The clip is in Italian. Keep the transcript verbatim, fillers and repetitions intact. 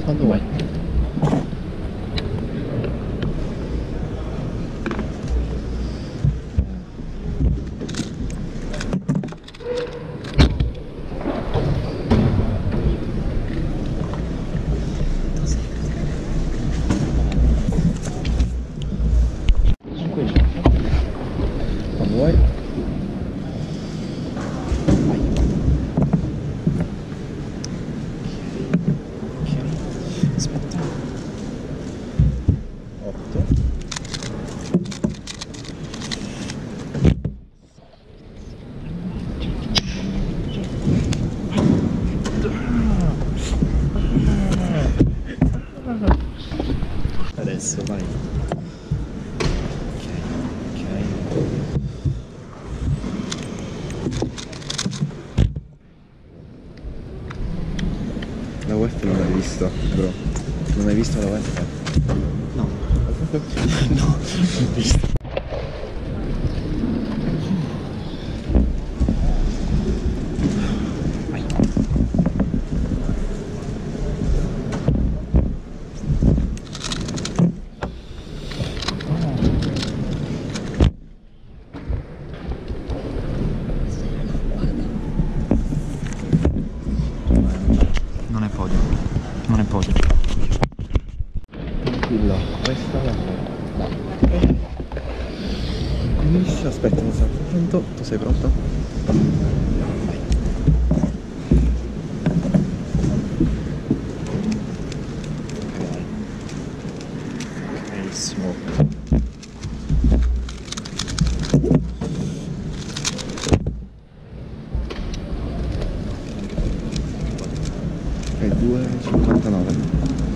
Quando vuoi. Quando vuoi. Adesso vai. Ok, ok. La U F non l'hai vista, bro. Non hai visto la U F? No. No, non l'ho vista. Non è podio, non è podio. Tranquillo, questa è la tua. Inizio, aspetta, non sono pronto. Tu sei pronto? Vai. Ok, carissimo. È due e cinquantanove.